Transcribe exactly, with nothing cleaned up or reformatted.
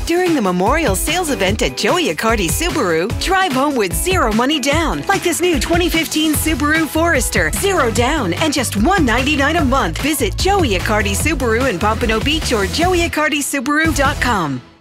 During the Memorial Sales Event at Joey Accardi Subaru, drive home with zero money down. Like this new twenty fifteen Subaru Forester. Zero down and just one hundred ninety-nine dollars a month. Visit Joey Accardi Subaru in Pompano Beach or joey accardi subaru dot com.